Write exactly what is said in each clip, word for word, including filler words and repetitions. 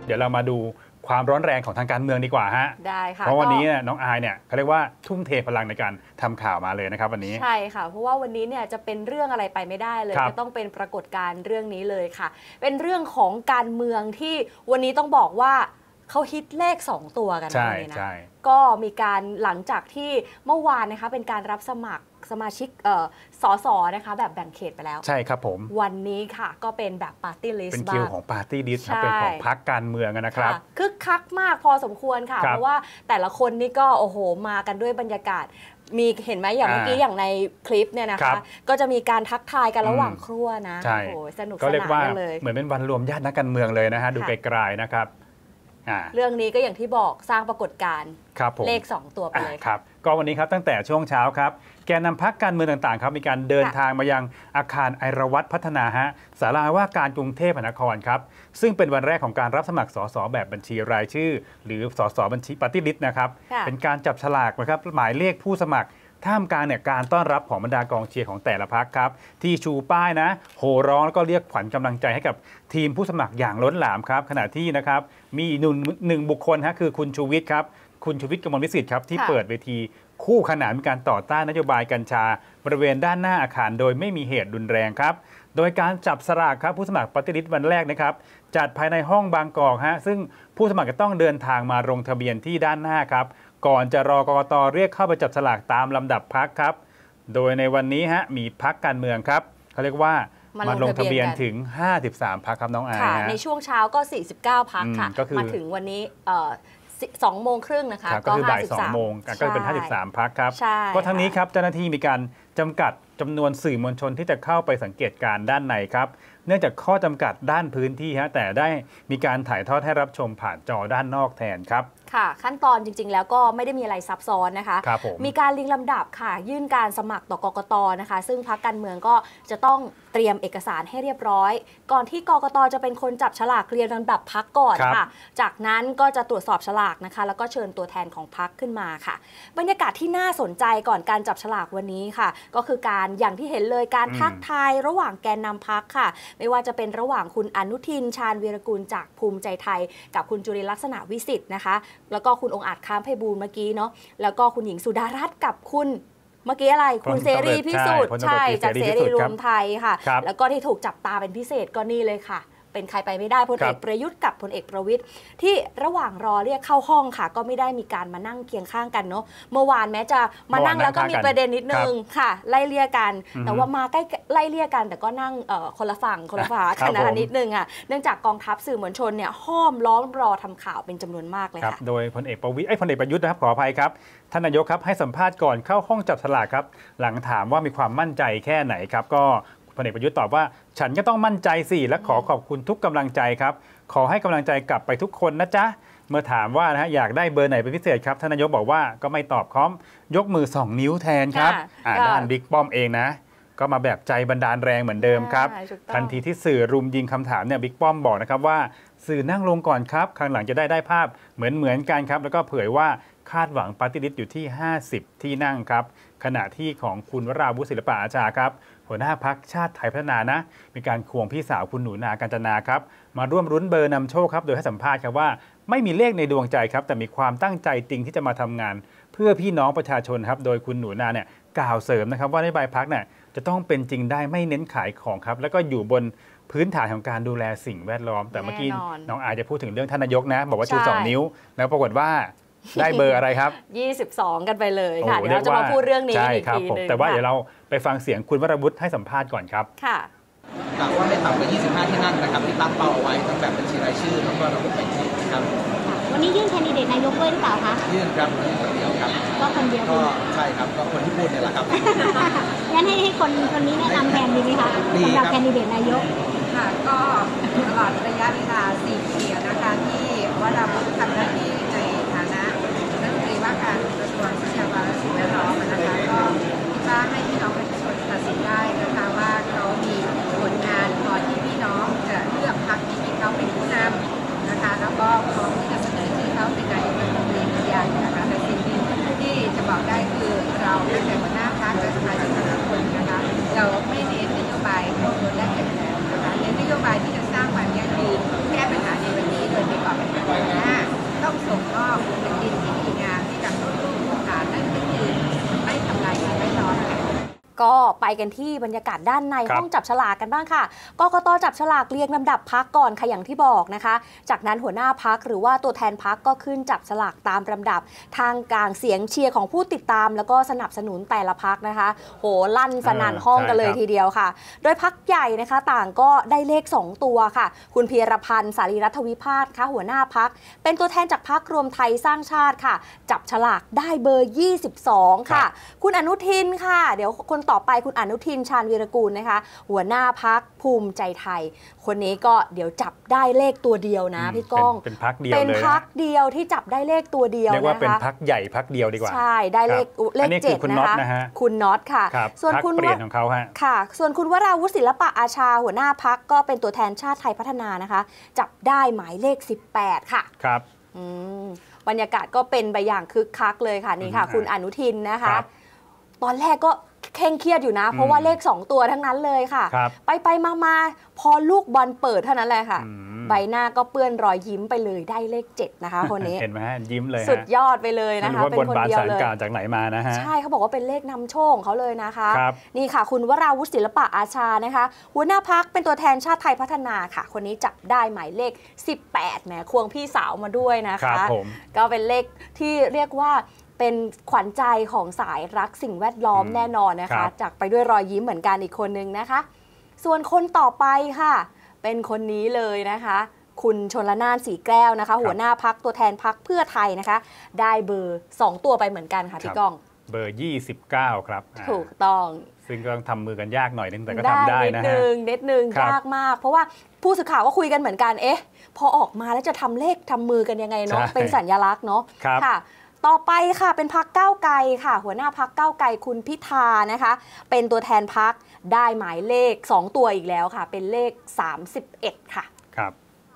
เดี๋ยวเรามาดูความร้อนแรงของทางการเมืองดีกว่าฮะได้ค่ะเพราะวันนี้น้องอายเนี่ยเขาเรียกว่าทุ่มเทพลังในการทำข่าวมาเลยนะครับวันนี้ใช่ค่ะเพราะว่าวันนี้เนี่ยจะเป็นเรื่องอะไรไปไม่ได้เลยจะต้องเป็นปรากฏการณ์เรื่องนี้เลยค่ะเป็นเรื่องของการเมืองที่วันนี้ต้องบอกว่าเขาฮิตเลขสองตัวกันเลยนะก็มีการหลังจากที่เมื่อวานนะคะเป็นการรับสมัครสมาชิกสสนะคะแบบแบ่งเขตไปแล้วใช่ครับผมวันนี้ค่ะก็เป็นแบบปาร์ตี้ลิสต์เป็นคิวของปาร์ตี้ลิสต์เป็นของพรรคการเมืองนะครับคึกคักมากพอสมควรค่ะเพราะว่าแต่ละคนนี่ก็โอ้โหมากันด้วยบรรยากาศมีเห็นไหมอย่างเมื่อกี้อย่างในคลิปเนี่ยนะคะก็จะมีการทักทายกันระหว่างครัวนะโอ้โหสนุกสนานเลยเหมือนเป็นวันรวมญาตินักการเมืองเลยนะฮะดูไกลๆนะครับเรื่องนี้ก็อย่างที่บอกสร้างปรากฏการณ์เลขสองตัวไปเลยครับก็วันนี้ครับตั้งแต่ช่วงเช้าครับแกนนำพรรคการเมืองต่างๆครับมีการเดินทางมายังอาคารไอรวัตพัฒนาฮะศาลาว่าการกรุงเทพมหานครครับซึ่งเป็นวันแรกของการรับสมัครสสแบบบัญชีรายชื่อหรือสสบัญชีปาร์ตี้ลิสต์นะครับเป็นการจับฉลากนะครับหมายเลขผู้สมัครท่ามกลางเนี่ยการต้อนรับของบรรดากองเชียร์ของแต่ละพรรคครับที่ชูป้ายนะโห่ร้องแล้วก็เรียกขวัญกำลังใจให้กับทีมผู้สมัครอย่างล้นหลามครับขณะที่นะครับมีหนึ่งหนึ่งบุคคลฮะคือคุณชูวิทย์ครับคุณชูวิทย์กมลวิสิทธิ์ครับที่เปิดเวทีคู่ขนานมีการต่อต้านนโยบายกัญชาบริเวณด้านหน้าอาคารโดยไม่มีเหตุรุนแรงครับโดยการจับสลากครับผู้สมัครปาร์ตี้ลิสต์วันแรกนะครับจัดภายในห้องบางกอกฮะซึ่งผู้สมัครจะต้องเดินทางมาลงทะเบียนที่ด้านหน้าครับก่อนจะรอกกต.เรียกเข้าไปจับสลากตามลำดับพรรคครับโดยในวันนี้ฮะมีพรรคการเมืองครับเขาเรียกว่ามาลงทะเบียนถึงห้าสิบสามพรรคครับน้องอายในช่วงเช้าก็สี่สิบเก้าพรรคค่ะมาถึงวันนี้สองโมงครึ่งนะคะก็คือบ่ายสองโมงก็เป็นห้าสิบสามพรรคครับก็ทั้งนี้ครับเจ้าหน้าที่มีการจำกัดจำนวนสื่อมวลชนที่จะเข้าไปสังเกตการด้านในครับเนื่องจากข้อจำกัดด้านพื้นที่ฮะแต่ได้มีการถ่ายทอดให้รับชมผ่านจอด้านนอกแทนครับค่ะขั้นตอนจริงๆแล้วก็ไม่ได้มีอะไรซับซ้อนนะคะมีการเรียงลำดับค่ะยื่นการสมัครต่อกกต.นะคะซึ่งพรรคการเมืองก็จะต้องเตรียมเอกสารให้เรียบร้อยก่อนที่กกต.จะเป็นคนจับฉลากเรียงลำดับพรรคก่อนค่ะจากนั้นก็จะตรวจสอบฉลากนะคะแล้วก็เชิญตัวแทนของพรรคขึ้นมาค่ะบรรยากาศที่น่าสนใจก่อนการจับฉลากวันนี้ค่ะก็คือการอย่างที่เห็นเลยการทักทายระหว่างแกนนำพรรคค่ะไม่ว่าจะเป็นระหว่างคุณอนุทินชาญวีรกูลจากภูมิใจไทยกับคุณจุรินทร์ลักษณะวิสิทธิ์นะคะแล้วก็คุณองค์อาจค้ามไพบูลย์เมื่อกี้เนาะแล้วก็คุณหญิงสุดารัตน์กับคุณเมื่อกี้อะไรคุณเสรีพิสุทธิ์ใช่จากเสรีรวมไทยค่ะแล้วก็ที่ถูกจับตาเป็นพิเศษก็นี่เลยค่ะเป็นใครไปไม่ได้พลเอกประยุทธ์กับพลเอกประวิตรที่ระหว่างรอเรียกเข้าห้องค่ะก็ไม่ได้มีการมานั่งเคียงข้างกันเนาะเมื่อวานแม้จะมานั่งแล้วก็มีประเด็นนิดนึงค่ะไล่เลี่ยกันแต่ว่ามาใกล้ไล่เลี่ยกันแต่ก็นั่งคนละฝั่งคนละฝาขนาดนิดนึงอ่ะเนื่องจากกองทัพสื่อมวลชนเนี่ยห้อมล้อมรอทำข่าวเป็นจำนวนมากเลยค่ะโดยพลเอกประวิตรไอ้พลเอกประยุทธ์นะครับขออภัยครับท่านนายกครับให้สัมภาษณ์ก่อนเข้าห้องจับฉลากครับหลังถามว่ามีความมั่นใจแค่ไหนครับก็พลเอกประยุทธ์ตอบว่าฉันก็ต้องมั่นใจสิและขอขอบคุณทุกกำลังใจครับขอให้กำลังใจกลับไปทุกคนนะจ๊ะเมื่อถามว่านะฮะอยากได้เบอร์ไหนเป็นพิเศษครับท่านนายกบอกว่าก็ไม่ตอบค้อมยกมือสองนิ้วแทนครับด้านบิ๊กป้อมเองนะก็มาแบบใจบันดาลแรงเหมือนเดิมครับทันทีที่สื่อรุมยิงคำถามเนี่ยบิ๊กป้อมบอกนะครับว่าสื่อนั่งลงก่อนครับข้างหลังจะได้ได้ภาพเหมือนเหมือนกันครับแล้วก็เผยว่าคาดหวังปาร์ตี้ลิสต์อยู่ที่ห้าสิบที่นั่งครับขณะที่ของคุณวราวุฒิศิลปะอาชาครับหัวหน้าพรรคชาติไทยพัฒนานะมีการควงพี่สาวคุณหนูนากัญจนาครับมาร่วมรุ้นเบอร์นำโชคครับโดยให้สัมภาษณ์ครับว่าไม่มีเลขในดวงใจครับแต่มีความตั้งใจจริงที่จะมาทำงานเพื่อพี่น้องประชาชนครับโดยคุณหนูนาเนี่ยกล่าวเสริมนะครับว่านโยบายพรรคเนี่ยจะต้องเป็นจริงได้ไม่เน้นขายของครับแล้วก็อยู่บนพื้นฐานของการดูแลสิ่งแวดล้อมแต่เมื่อกี้น้องอาจจะพูดถึงเรื่องท่านนายกนะบอกว่าชูสองนิ้วแล้วปรากฏว่าได้เบอร์อะไรครับยี่สิบสองกันไปเลยค่ะเดี๋ยวเราจะมาพูดเรื่องนี้อีกทีนึงแต่ว่าเดี๋ยวเราไปฟังเสียงคุณวราวุฒิให้สัมภาษณ์ก่อนครับค่ะกล่าวว่าไม่ต่ำกว่ายี่สิบห้าที่นั่งนะครับที่ตั้งเป้าเอาไว้ทั้งแบบบัญชีรายชื่อแล้วก็ระบบแบ่งเขตนะครับวันนี้ยื่นแคนดิเดตนายกด้วยหรือเปล่าคะยื่นครับยื่นคนเดียวครับก็คนเดียวก็ใช่ครับก็คนที่พูดเนี่ยแหละครับงั้นให้ให้คนคนนี้แนะนำแทนดีไหมคะสำหรับแคนดิเดตนายกค่ะก็ตลอดระยะเวลาสี่ปีนะคะที่วราวุฒิทำหน้าที่ในฐานะรัฐมนตรีว่าการกระทรวงทรัพยากรและสิ่งแวดล้อมนะคะก็คิดว่าให้พี่น้องประชาชนตัดสินได้นะคะว่าเขามีผลงานพอที่พี่น้องจะเลือกพรรคที่เขาเป็นผู้นำนะคะแล้วก็พร้อมที่จะเสนอชื่อเขาเป็นนายกรัฐมนตรีทุกอย่างนะคะแต่สิ่งที่จะบอกได้คือเราตั้งแต่หัวหน้าพรรคและสมาชิกทุกคนนะคะเราไม่เน้นนโยบายโค่นล้นและแข่งขันนะคะเน้นนโยบายที่จะสร้างความยั่งยืนแก้ปัญหาในวันนี้โดยประกอบไปกันที่บรรยากาศด้านในห้องจับฉลากกันบ้างค่ะกกต.จับฉลากเรียงลำดับพรรคก่อนค่ะอย่างที่บอกนะคะจากนั้นหัวหน้าพรรคหรือว่าตัวแทนพรรคก็ขึ้นจับฉลากตามลำดับทางกลางเสียงเชียร์ของผู้ติดตามแล้วก็สนับสนุนแต่ละพรรคนะคะโหลั่นสนั่นห้องกันเลยทีเดียวค่ะโดยพรรคใหญ่นะคะต่างก็ได้เลขสองตัวค่ะคุณพีรพันธ์สารีรัฐวิพาทค่ะหัวหน้าพรรคเป็นตัวแทนจากพรรครวมไทยสร้างชาติค่ะจับฉลากได้เบอร์ยี่สิบสองค่ะคุณอนุทินค่ะเดี๋ยวคนต่อไปคุณอนุทินชาญวีรกูลนะคะหัวหน้าพรรคภูมิใจไทยคนนี้ก็เดี๋ยวจับได้เลขตัวเดียวนะพี่ก้องเป็นพรรคเดียวเลยเป็นพรรคเดียวที่จับได้เลขตัวเดียวนะคะเรียกว่าเป็นพรรคใหญ่พรรคเดียวดีกว่าใช่ได้เลขเลขเจ็ดนะคะคุณน็อตค่ะส่วนคุณเปลี่ยนของเขาฮะค่ะส่วนคุณวราวุฒิศิลปะอาชาหัวหน้าพรรคก็เป็นตัวแทนชาติไทยพัฒนานะคะจับได้หมายเลขสิบแปดค่ะครับบรรยากาศก็เป็นไปอย่างคึกคักเลยค่ะนี่ค่ะคุณอนุทินนะคะตอนแรกก็เคร่งเครียดอยู่นะเพราะว่าเลขสองตัวทั้งนั้นเลยค่ะไปไปมามาพอลูกบอลเปิดเท่านั้นแหละค่ะใบหน้าก็เปื้อนรอยยิ้มไปเลยได้เลขเจ็ดนะคะคนนี้เห็นไหมยิ้มเลยสุดยอดไปเลยนะคะเป็นคนเดียวเลยจากไหนมานะฮะใช่เขาบอกว่าเป็นเลขนำโชคของเขาเลยนะคะนี่ค่ะคุณวราวุฒิศิลปะอาชานะคะหัวหน้าพรรคเป็นตัวแทนชาติไทยพัฒนาค่ะคนนี้จับได้หมายเลขสิบแปดแหมควงพี่สาวมาด้วยนะคะก็เป็นเลขที่เรียกว่าเป็นขวัญใจของสายรักสิ่งแวดล้อมแน่นอนนะคะจากไปด้วยรอยยิ้มเหมือนกันอีกคนนึงนะคะส่วนคนต่อไปค่ะเป็นคนนี้เลยนะคะคุณชลน่านสีแก้วนะคะหัวหน้าพรรคตัวแทนพรรคเพื่อไทยนะคะได้เบอร์สองตัวไปเหมือนกันค่ะพี่ก้องเบอร์ยี่สิบเก้าครับถูกต้องซึ่งก็ต้องทำมือกันยากหน่อยนึงแต่ก็ทำได้นะฮะนิดนึงนิดนึงยากมากเพราะว่าผู้สื่อข่าวก็คุยกันเหมือนกันเอ๊ะพอออกมาแล้วจะทำเลขทำมือกันยังไงเนาะเป็นสัญลักษณ์เนาะค่ะต่อไปค่ะเป็นพรรคก้าวไกลค่ะหัวหน้าพรรคก้าวไกลคุณพิธานะคะเป็นตัวแทนพรรคได้หมายเลขสองตัวอีกแล้วค่ะเป็นเลขสามสิบเอ็ดค่ะครับ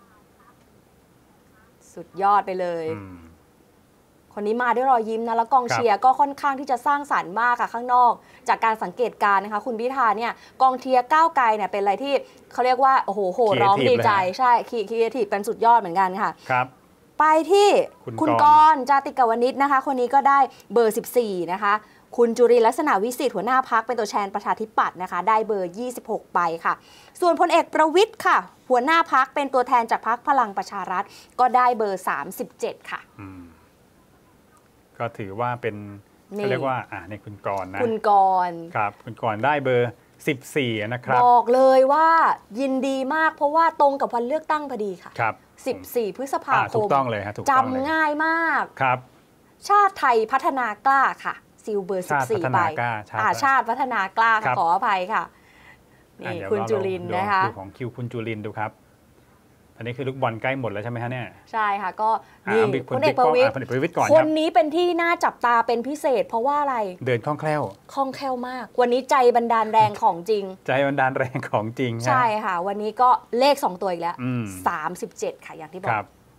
สุดยอดไปเลยคนนี้มาด้วยรอยยิ้มนะแล้วกองเชียร์ก็ค่อนข้างที่จะสร้างสรรค์มากค่ะข้างนอกจากการสังเกตการณ์นะคะคุณพิธาเนี่ยกองเชียร์ก้าวไกลเนี่ยเป็นอะไรที่เขาเรียกว่าโอ้โหโห่ร้องดีใจใช่คีคีทีเป็นสุดยอดเหมือนกันค่ะครับไปที่คุณกรณ์จาติกวณิชนะคะคนนี้ก็ได้เบอร์สิบสี่นะคะคุณจุรินทร์ลักษณะวิสิทธิ์หัวหน้าพรรคเป็นตัวแทนประชาธิปัตย์นะคะได้เบอร์ยี่สิบหกไปค่ะส่วนพลเอกประวิตรค่ะหัวหน้าพรรคเป็นตัวแทนจากพรรคพลังประชารัฐก็ได้เบอร์สามสิบเจ็ดค่ะก็ถือว่าเป็นเรียกว่าอ่าในคุณกรณ์นะคุณกรณ์ครับคุณกรณ์ได้เบอร์สิบสี่นะครับบอกเลยว่ายินดีมากเพราะว่าตรงกับวันเลือกตั้งพอดีค่ะครับสิบสี่พฤษภาคมถูกต้องเลยครับจำง่ายมากครับชาติไทยพัฒนากล้าค่ะซิลเบอร์สิบสี่ไปชาติพัฒนากล้าขออภัยค่ะนี่คุณจุลินนะคะดูของคิวคุณจุลินดูครับอันนี้คือลูกบอลใกล้หมดแล้วใช่ไหมฮะเนี่ยใช่ค่ะก็นี่พลเอกประวิตรคนนี้เป็นที่น่าจับตาเป็นพิเศษเพราะว่าอะไรเดินคล่องแคล่วคล่องแคล่วมากวันนี้ใจบันดาลแรงของจริงใจบันดาลแรงของจริงใช่ค่ะวันนี้ก็เลขสองตัวอีกแล้วสามสิบเจ็ดค่ะอย่างที่บอก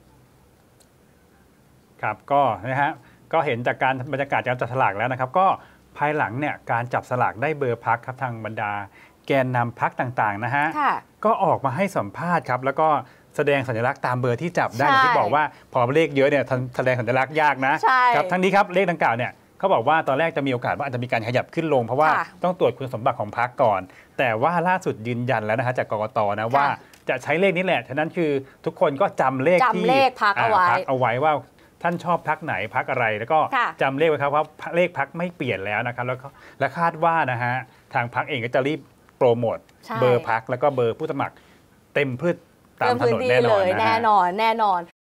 ครับก็นะฮะก็เห็นจากการบรรยากาศการจับสลากแล้วนะครับก็ภายหลังเนี่ยการจับสลากได้เบอร์พรรคครับทางบรรดาแกนนำพรรคต่างๆนะฮะก็ออกมาให้สัมภาษณ์ครับแล้วก็แสดงสัญลักษณ์ตามเบอร์ที่จับได้อย่างที่บอกว่าพอเลขเยอะเนี่ยแสดงสัญลักษณ์ยากนะครับทั้งนี้ครับเลขดังกล่าวเนี่ยเขาบอกว่าตอนแรกจะมีโอกาสว่าอาจจะมีการขยับขึ้นลงเพราะว่าต้องตรวจคุณสมบัติของพรรคก่อนแต่ว่าล่าสุดยืนยันแล้วนะฮะจากกกตนะว่าจะใช้เลขนี้แหละฉะนั้นคือทุกคนก็จำเลขที่พรรคเอาไว้เอาไว้ว่าท่านชอบพรรคไหนพรรคอะไรแล้วก็จำเลขไว้ครับว่าเลขพรรคไม่เปลี่ยนแล้วนะครับแล้วและคาดว่านะฮะทางพรรคเองก็จะรีบโปรโมทเบอร์พรรคแล้วก็เบอร์ผู้สมัครเต็มพืชตามถนนแน่นอนแน่นอนแน่นอน